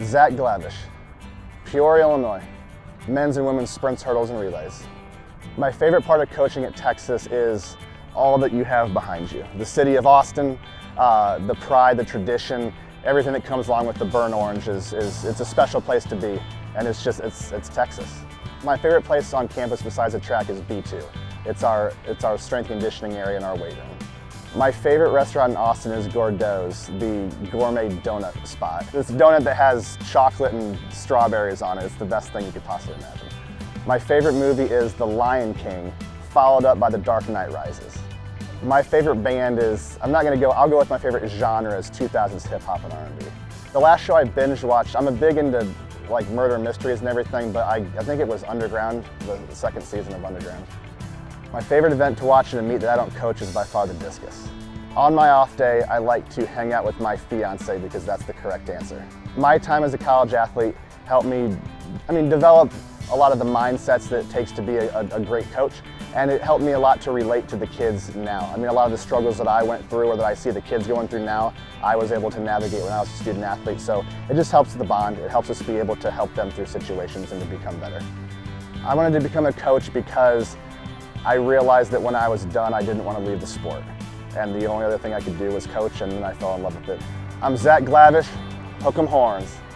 Zach Glavish, Peoria, Illinois, men's and women's sprints, hurdles, and relays. My favorite part of coaching at Texas is all that you have behind you. The city of Austin, the pride, the tradition, everything that comes along with the burnt orange it's a special place to be, and it's Texas. My favorite place on campus besides the track is B2. It's our strength conditioning area and our weight room. My favorite restaurant in Austin is Gordeau's, the gourmet donut spot. It's a donut that has chocolate and strawberries on it. It's the best thing you could possibly imagine. My favorite movie is The Lion King, followed up by The Dark Knight Rises. My favorite band is, I'll go with my favorite genre is 2000s hip hop and R&B. The last show I binge watched, I'm big into like murder mysteries and everything, but I think it was Underground, the second season of Underground. My favorite event to watch in a meet that I don't coach is by far the discus. On my off day, I like to hang out with my fiance because that's the correct answer. My time as a college athlete helped me, develop a lot of the mindsets that it takes to be a great coach, and it helped me a lot to relate to the kids now. A lot of the struggles that I went through or that I see the kids going through now, I was able to navigate when I was a student athlete, so it just helps the bond. It helps us be able to help them through situations and to become better. I wanted to become a coach because I realized that when I was done, I didn't want to leave the sport. And the only other thing I could do was coach, and then I fell in love with it. I'm Zach Glavish, hook 'em horns.